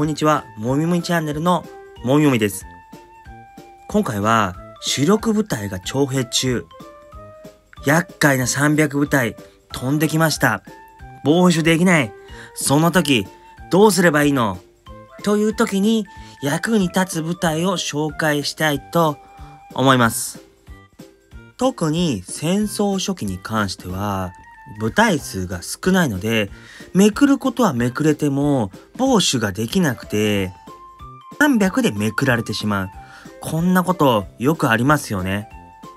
こんにちは、もみもみチャンネルのもみもみです。今回は主力部隊が徴兵中。厄介な300部隊飛んできました。防守できない。その時どうすればいいの？という時に役に立つ部隊を紹介したいと思います。特に戦争初期に関しては部隊数が少ないので、めくることはめくれても防守ができなくて300でめくられてしまう。こんなことよくありますよね。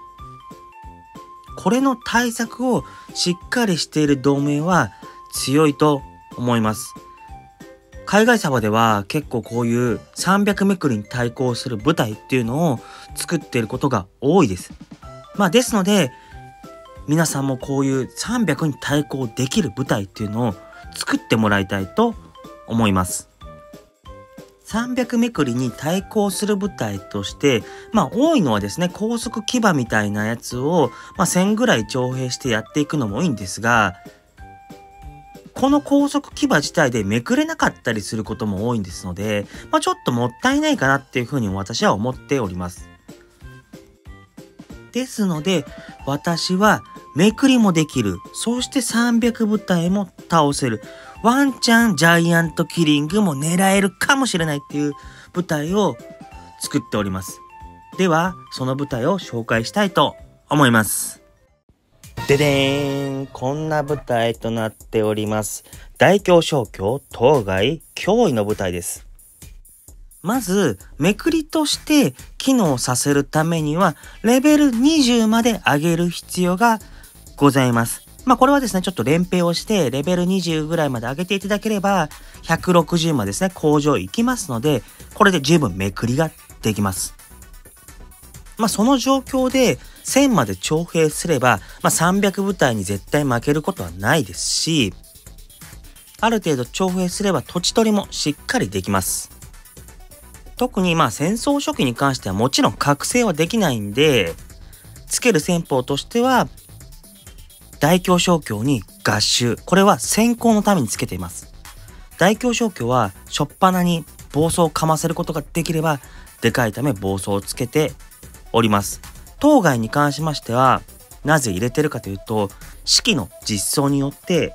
これの対策をしっかりしている同盟は強いと思います。海外サバでは結構こういう300めくりに対抗する部隊っていうのを作っていることが多いです。ですので皆さんもこういう300に対抗できる部隊っていうのを作ってもらいたいと思います。300めくりに対抗する部隊として、多いのはですね、高速騎馬みたいなやつを、1000ぐらい徴兵してやっていくのもいいんですが、この高速騎馬自体でめくれなかったりすることも多いんですので、ちょっともったいないかなっていうふうに私は思っております。ですので、私はめくりもできる。そして300部隊も倒せる。ワンチャンジャイアントキリングも狙えるかもしれないっていう部隊を作っております。では、その部隊を紹介したいと思います。ででーん。こんな部隊となっております。大京小京当該脅威の部隊です。まず、めくりとして機能させるためには、レベル20まで上げる必要がございます。これはですね、ちょっと連兵をして、レベル20ぐらいまで上げていただければ、160までですね、向上いきますので、これで十分めくりができます。その状況で、1000まで徴兵すれば、300部隊に絶対負けることはないですし、ある程度徴兵すれば土地取りもしっかりできます。特に戦争初期に関してはもちろん覚醒はできないんで、つける戦法としては、大京小京に合衆。これは先行のためにつけています。大京小京は初っ端に暴走をかませることができれば、でかいため暴走をつけております。当該に関しましては、なぜ入れてるかというと、士気の実装によって、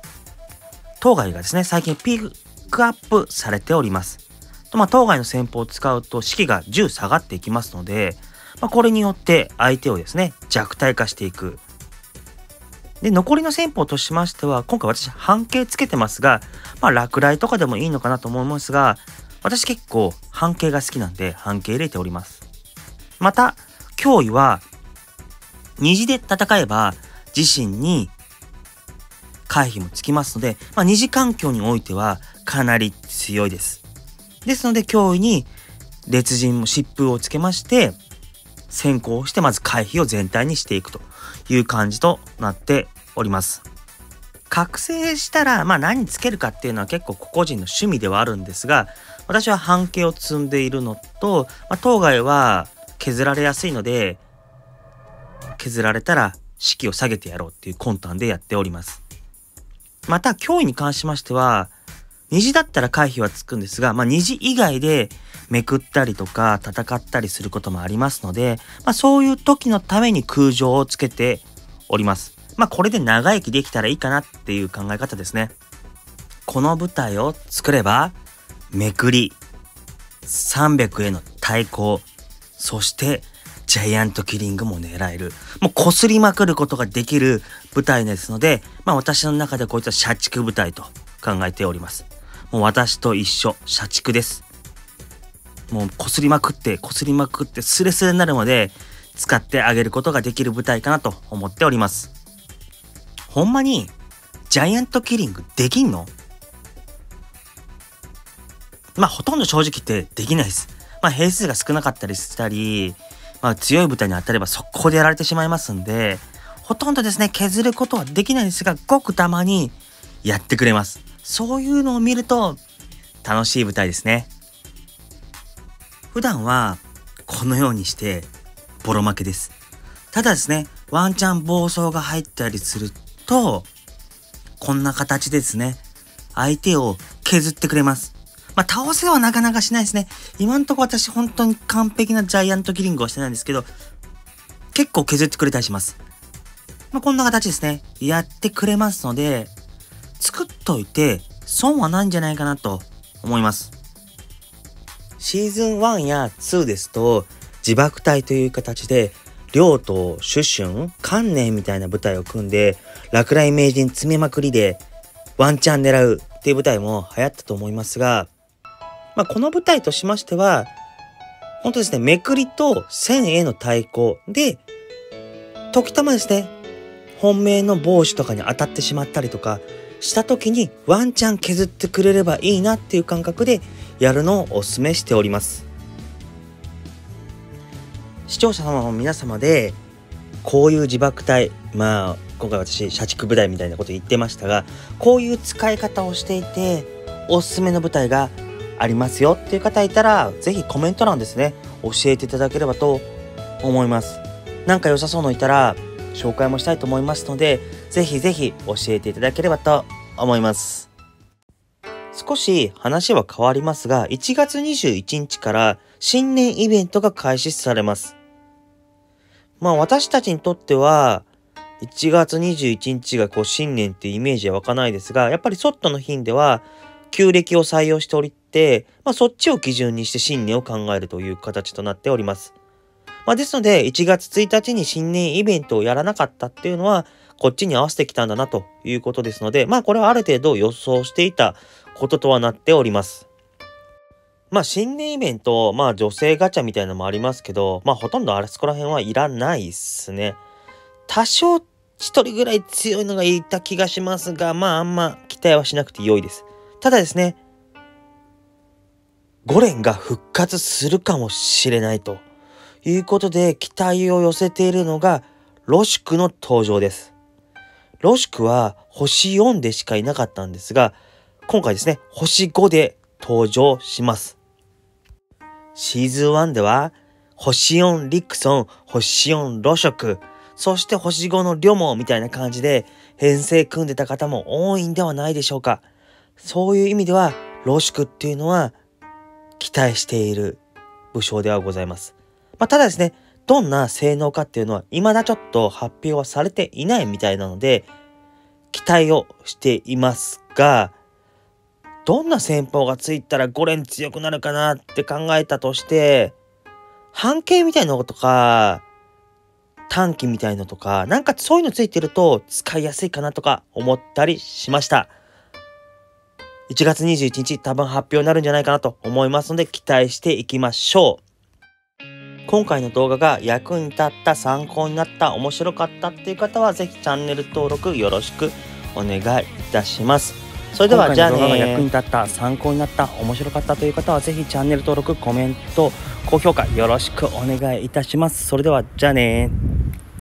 当該がですね、最近ピークアップされております。当該の戦法を使うと士気が10下がっていきますので、これによって相手をですね、弱体化していく。で、残りの戦法としましては、今回私半径つけてますが、落雷とかでもいいのかなと思いますが、私結構半径が好きなんで半径入れております。また、脅威は、虹で戦えば自身に回避もつきますので、二次環境においてはかなり強いです。ですので、脅威に列陣も疾風をつけまして、先行してまず回避を全体にしていくという感じとなっております。覚醒したら何つけるかっていうのは結構個々人の趣味ではあるんですが、私は半径を積んでいるのと、当該は削られやすいので、削られたら士気を下げてやろうっていう魂胆でやっております。また脅威に関しましては、虹だったら回避はつくんですが、虹以外でめくったりとか戦ったりすることもありますので、そういう時のために空城をつけております。これで長生きできたらいいかなっていう考え方ですね。この部隊を作れば、めくり、300への対抗、そしてジャイアントキリングも狙える。もう擦りまくることができる部隊ですので、私の中でこいつは社畜部隊と考えております。もう私と一緒、社畜です。もう擦りまくってスレスレになるまで使ってあげることができる部隊かなと思っております。ほんまにジャイアントキリングできんの？ほとんど正直言ってできないです。兵数が少なかったりしたり、強い部隊に当たれば速攻でやられてしまいますんで、ほとんどですね、削ることはできないですが、ごくたまにやってくれます。そういうのを見ると楽しい部隊ですね。普段はこのようにしてボロ負けです。ただですね、ワンチャン暴走が入ったりすると、こんな形でですね、相手を削ってくれます。 まあ、倒せはなかなかしないですね。今んとこ私本当に完璧なジャイアントキリングはしてないんですけど、結構削ってくれたりします。まあ、こんな形ですね。やってくれますので、作っといて損はないんじゃないかなと思います。シーズン1や2ですと、自爆隊という形で、亮とシュシュン、観念みたいな部隊を組んで、落雷名人詰めまくりで、ワンチャン狙うっていう部隊も流行ったと思いますが、まあ、この部隊としましては、本当ですね、めくりと線への対抗で、時たまですね、本命の帽子とかに当たってしまったりとかした時にワンチャン削ってくれればいいなっていう感覚でやるのをお勧めしております。視聴者様の皆様で、こういう自爆隊、まあ、今回私、社畜部隊みたいなこと言ってましたが、こういう使い方をしていて、おすすめの部隊がありますよっていう方いたら、ぜひコメント欄ですね、教えていただければと思います。なんか良さそうのいたら、紹介もしたいと思いますので、ぜひぜひ教えていただければと思います。少し話は変わりますが、1月21日から新年イベントが開始されます。まあ私たちにとっては、1月21日が新年っていうイメージは湧かないですが、やっぱりソットの頻では、旧暦を採用しておりて、まあそっちを基準にして新年を考えるという形となっております。まあですので、1月1日に新年イベントをやらなかったっていうのは、こっちに合わせてきたんだなということですので、まあこれはある程度予想していたこととはなっております。まあ新年イベント、まあ女性ガチャみたいなのもありますけど、まあほとんどあそこら辺はいらないっすね。多少一人ぐらい強いのがいた気がしますが、まああんま期待はしなくて良いです。ただですね、ゴレンが復活するかもしれないということで期待を寄せているのがロシュクの登場です。ロシュクは星4でしかいなかったんですが、今回ですね、星5で登場します。シーズン1では星4リクソン、星4ロシュク、そして星5のリョモみたいな感じで編成組んでた方も多いんではないでしょうか。そういう意味ではロシュクっていうのは期待している武将ではございます。まあ、ただですね、どんな性能かっていうのは未だちょっと発表はされていないみたいなので、期待をしていますが、どんな戦法がついたら5連強くなるかなって考えたとして、半径みたいなのとか、短期みたいのとか、なんかそういうのついてると使いやすいかなとか思ったりしました。1月21日多分発表になるんじゃないかなと思いますので期待していきましょう。今回の動画が役に立った、参考になった、面白かったっていう方はぜひチャンネル登録よろしくお願いいたします。それではじゃあね。今回の動画が役に立った、参考になった、面白かったという方はぜひチャンネル登録、コメント、高評価よろしくお願いいたします。それではじゃあね。